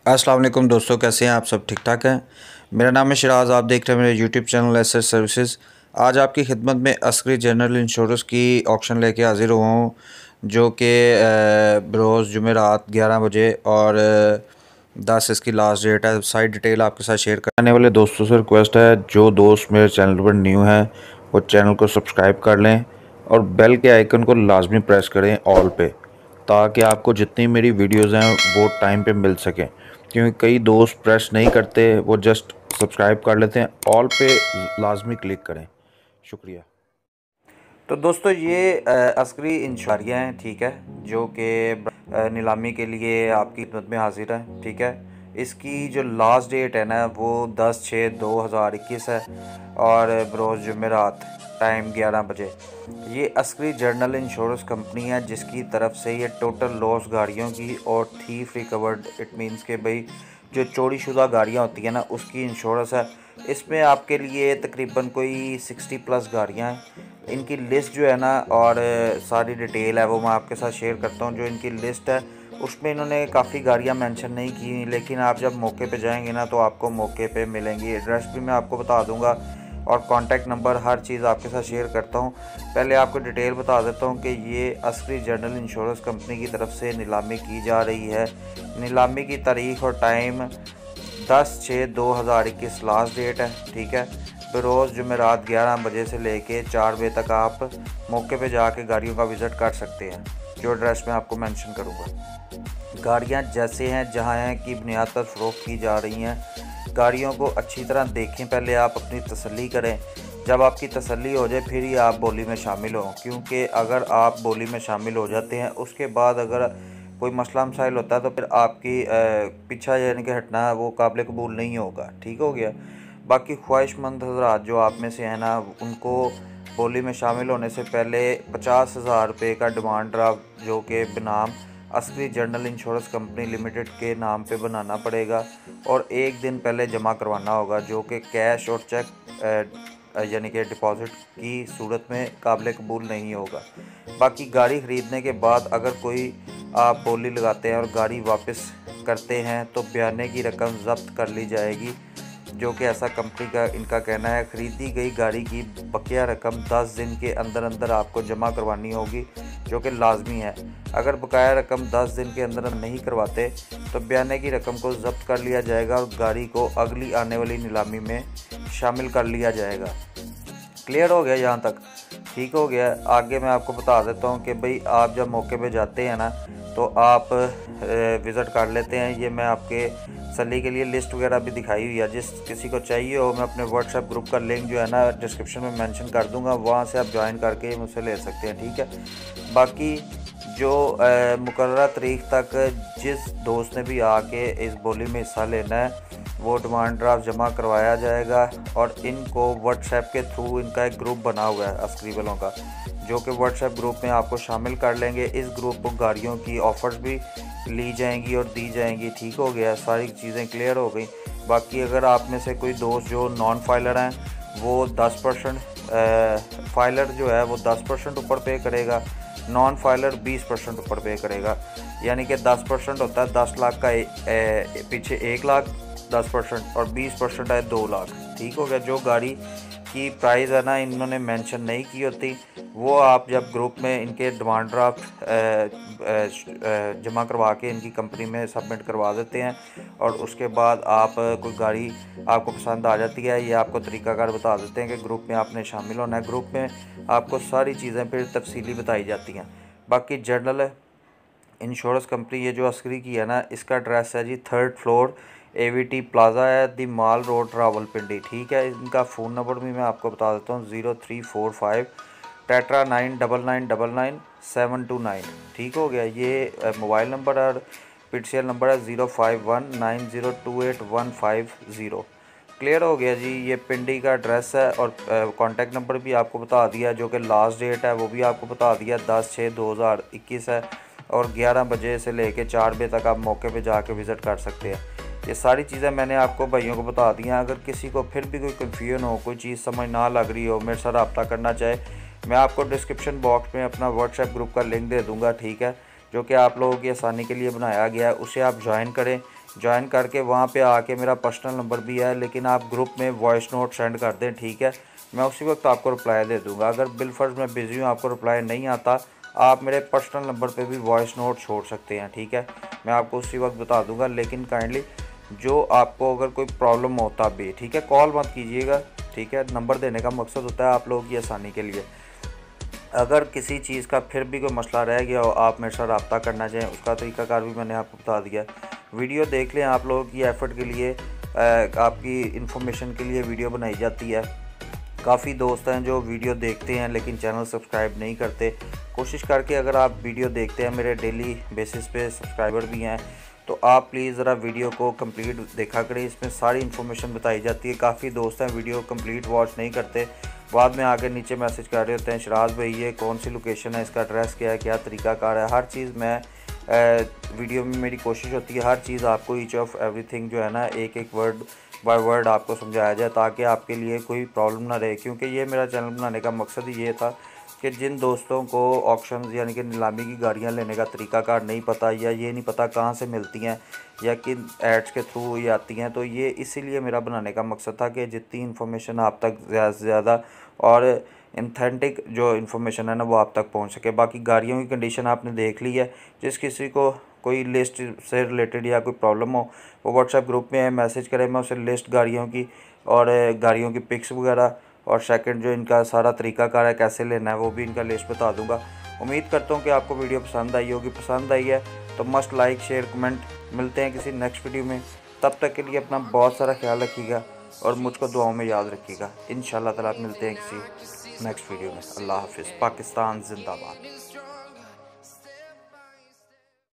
अस्सलाम वालेकुम दोस्तों, कैसे हैं आप? सब ठीक ठाक हैं। मेरा नाम है शिराज, आप देख रहे हैं मेरे यूट्यूब चैनल एसएस सर्विसेज। आज आपकी खिदमत में अस्करी जनरल इंश्योरेंस की ऑक्शन लेके हाज़िर हुआ हूँ, जो कि रोज़ जुमेरात 11 बजे और 10 इसकी लास्ट डेट है। सारी डिटेल आपके साथ शेयर करने वाले दोस्तों से रिक्वेस्ट है, जो दोस्त मेरे चैनल पर न्यू हैं वो चैनल को सब्सक्राइब कर लें और बेल के आइकन को लाजमी प्रेस करें ऑल पे, ताकि आपको जितनी मेरी वीडियोस हैं वो टाइम पे मिल सकें। क्योंकि कई दोस्त प्रेस नहीं करते, वो जस्ट सब्सक्राइब कर लेते हैं। ऑल पे लाजमी क्लिक करें। शुक्रिया। तो दोस्तों ये अस्करी इंश्योरियाँ हैं, ठीक है, जो कि नीलामी के लिए आपकी खिदमत में हाजिर है। ठीक है, इसकी जो लास्ट डेट है ना वो 10/6/2021 है और बरोज़ जुमेरात, टाइम 11 बजे। ये अस्करी जनरल इंश्योरेंस कंपनी है जिसकी तरफ से ये टोटल लॉस गाड़ियों की और थीफ रिकवर्ड, इट मींस के भाई जो चोरी शुदा गाड़ियाँ होती हैं ना उसकी इंश्योरेंस है। इसमें आपके लिए तकरीबन कोई 60+ गाड़ियाँ हैं। इनकी लिस्ट जो है ना और सारी डिटेल है वो मैं आपके साथ शेयर करता हूँ। जो इनकी लिस्ट है उसमें इन्होंने काफ़ी गाड़ियाँ मेंशन नहीं की, लेकिन आप जब मौके पे जाएंगे ना तो आपको मौके पे मिलेंगी। एड्रेस भी मैं आपको बता दूंगा और कॉन्टैक्ट नंबर, हर चीज़ आपके साथ शेयर करता हूँ। पहले आपको डिटेल बता देता हूँ कि ये अस्करी जनरल इंश्योरेंस कंपनी की तरफ से नीलामी की जा रही है। नीलामी की तारीख़ और टाइम 10/6/2021 लास्ट डेट है। ठीक है, रोज़ जुमेरात 11 बजे से लेके 4 बजे तक आप मौके पे जाके गाड़ियों का विज़िट कर सकते हैं, जो एड्रेस मैं आपको मेंशन करूँगा। गाड़ियाँ जैसे हैं जहाँ हैं की बुनियाद पर फ़रोख्त की जा रही हैं। गाड़ियों को अच्छी तरह देखें, पहले आप अपनी तसल्ली करें। जब आपकी तसल्ली हो जाए फिर ही आप बोली में शामिल हों, क्योंकि अगर आप बोली में शामिल हो जाते हैं उसके बाद अगर कोई मसला मसाइल होता है तो फिर आपकी पीछा यानी कि हटना वो काबिल कबूल नहीं होगा। ठीक हो गया। बाकी ख्वाहिशमंद हज़रात जो आप में से हैं ना, उनको बोली में शामिल होने से पहले 50,000 रुपये का डिमांड ड्राफ्ट जो कि बनाम Askari general insurance company limited के नाम पे बनाना पड़ेगा और एक दिन पहले जमा करवाना होगा, जो कि कैश और चेक यानी कि डिपॉज़िट की सूरत में काबिल कबूल नहीं होगा। बाकी गाड़ी ख़रीदने के बाद अगर कोई आप बोली लगाते हैं और गाड़ी वापस करते हैं तो बयाने की रकम ज़ब्त कर ली जाएगी, जो कि ऐसा कंपनी का इनका कहना है। ख़रीदी गई गाड़ी की बकिया रकम 10 दिन के अंदर अंदर आपको जमा करवानी होगी, जो कि लाजमी है। अगर बकाया रकम 10 दिन के अंदर नहीं करवाते तो बयाने की रकम को ज़ब्त कर लिया जाएगा और गाड़ी को अगली आने वाली नीलामी में शामिल कर लिया जाएगा। क्लियर हो गया यहाँ तक? ठीक हो गया। आगे मैं आपको बता देता हूँ कि भाई आप जब मौके पे जाते हैं ना तो आप विज़िट कर लेते हैं। ये मैं आपके तसल्ली के लिए लिस्ट वगैरह भी दिखाई हुई है, जिस किसी को चाहिए हो मैं अपने व्हाट्सएप ग्रुप का लिंक जो है ना डिस्क्रिप्शन में मेंशन कर दूंगा, वहाँ से आप ज्वाइन करके मुझसे ले सकते हैं। ठीक है। बाकी जो मुकर्रर तारीख तक जिस दोस्त ने भी आके इस बोली में हिस्सा लेना है वो डिमांड ड्राफ्ट जमा करवाया जाएगा और इनको व्हाट्सएप के थ्रू इनका एक ग्रुप बना हुआ है अस्करी वालों का, जो कि व्हाट्सएप ग्रुप में आपको शामिल कर लेंगे। इस ग्रुप पर गाड़ियों की ऑफ़र्स भी ली जाएंगी और दी जाएंगी। ठीक हो गया, सारी चीज़ें क्लियर हो गई। बाकी अगर आप में से कोई दोस्त जो नॉन फाइलर हैं वो 10% फाइलर जो है वो 10% ऊपर पे करेगा, नॉन फाइलर 20% ऊपर पे करेगा। यानी कि 10% होता है 10 लाख का पीछे 1 लाख 10% और 20% है 2 लाख। ठीक हो गया। जो गाड़ी की प्राइस है ना इन्होंने मेंशन नहीं की होती, वो आप जब ग्रुप में इनके डिमांड ड्राफ्ट जमा करवा के इनकी कंपनी में सबमिट करवा देते हैं और उसके बाद आप कोई गाड़ी आपको पसंद आ जाती है, ये आपको तरीकाकार बता देते हैं कि ग्रुप में आपने शामिल होना है। ग्रुप में आपको सारी चीज़ें फिर तफसीली बताई जाती हैं। बाकी जनरल इंश्योरेंस कंपनी ये जो अस्करी की है ना, इसका एड्रेस है जी 3rd फ्लोर AVT प्लाजा है, दी माल रोड, रावलपिंडी। ठीक है। इनका फ़ोन नंबर भी मैं आपको बता देता हूँ 0345 टेट्रा 99999729। ठीक हो गया। ये मोबाइल नंबर और PTCL नंबर है 0519028150। क्लियर हो गया जी। ये पिंडी का एड्रेस है और कॉन्टैक्ट नंबर भी आपको बता दिया, जो कि लास्ट डेट है वो भी आपको बता दिया 10/6/2021 है और 11 बजे से लेके 4 बजे तक आप मौके पे जाके विज़िट कर सकते हैं। ये सारी चीज़ें मैंने आपको भाइयों को बता दी हैं। अगर किसी को फिर भी कोई कन्फ्यूजन हो, कोई चीज़ समझ ना लग रही हो, मेरे साथ रब्ता करना चाहे, मैं आपको डिस्क्रिप्शन बॉक्स में अपना व्हाट्सएप ग्रुप का लिंक दे दूँगा। ठीक है, जो कि आप लोगों की आसानी के लिए बनाया गया है, उसे आप ज्वाइन करें। ज्वाइन करके वहाँ पे आके मेरा पर्सनल नंबर भी है, लेकिन आप ग्रुप में वॉइस नोट सेंड कर दें, ठीक है। मैं उसी वक्त आपको रिप्लाई दे दूँगा। अगर बिलफर्ज मैं बिज़ी हूँ, आपको रिप्लाई नहीं आता, आप मेरे पर्सनल नंबर पे भी वॉइस नोट छोड़ सकते हैं, ठीक है। मैं आपको उसी वक्त बता दूँगा, लेकिन काइंडली जो आपको अगर कोई प्रॉब्लम होता भी, ठीक है, कॉल मत कीजिएगा, ठीक है। नंबर देने का मकसद होता है आप लोगों की आसानी के लिए। अगर किसी चीज़ का फिर भी कोई मसला रह गया हो, आप मेरे साथ रब्ता करना चाहें, उसका तरीक़ाकार भी मैंने आपको बता दिया। वीडियो देख लें, आप लोगों की एफ़र्ट के लिए, आपकी इन्फॉर्मेशन के लिए वीडियो बनाई जाती है। काफ़ी दोस्त हैं जो वीडियो देखते हैं लेकिन चैनल सब्सक्राइब नहीं करते। कोशिश करके अगर आप वीडियो देखते हैं, मेरे डेली बेसिस पे सब्सक्राइबर भी हैं, तो आप प्लीज़ ज़रा वीडियो को कंप्लीट देखा करें। इसमें सारी इन्फॉर्मेशन बताई जाती है। काफ़ी दोस्त हैं वीडियो कंप्लीट वॉच नहीं करते, बाद में आके नीचे मैसेज कर रहे होते हैं, शराज भाई ये कौन सी लोकेशन है, इसका एड्रेस क्या है, क्या तरीक़ाकार है। हर चीज़ मैं वीडियो में मेरी कोशिश होती है हर चीज़ आपको ईच ऑफ एवरीथिंग जो है ना, एक एक वर्ड बाय वर्ड आपको समझाया जाए, ताकि आपके लिए कोई प्रॉब्लम ना रहे। क्योंकि ये मेरा चैनल बनाने का मकसद ही ये था कि जिन दोस्तों को ऑक्शंस यानी कि नीलामी की गाड़ियाँ लेने का तरीक़ाकार नहीं पता, या ये नहीं पता कहाँ से मिलती हैं या किन एड्स के थ्रू ये आती हैं, तो ये इसीलिए मेरा बनाने का मकसद था कि जितनी इन्फॉर्मेशन आप तक ज़्यादा से ज़्यादा और इंथेंटिक जो इन्फॉर्मेशन है ना, वो आप तक पहुंच सके। बाकी गाड़ियों की कंडीशन आपने देख ली है। जिस किसी को कोई लिस्ट से रिलेटेड या कोई प्रॉब्लम हो, वो व्हाट्सएप ग्रुप में मैसेज करें, मैं उसे लिस्ट गाड़ियों की और गाड़ियों की पिक्स वगैरह और सेकंड जो इनका सारा तरीक़ाकार है कैसे लेना है, वो भी इनका लिस्ट बता दूंगा। उम्मीद करता हूँ कि आपको वीडियो पसंद आई होगी। पसंद आई है तो मस्ट लाइक शेयर कमेंट। मिलते हैं किसी नेक्स्ट वीडियो में, तब तक के लिए अपना बहुत सारा ख्याल रखिएगा और मुझको दुआओं में याद रखिएगा। इंशाल्लाह ताला मिलते हैं किसी नेक्स्ट वीडियो में। अल्लाह हाफिज़। पाकिस्तान जिंदाबाद।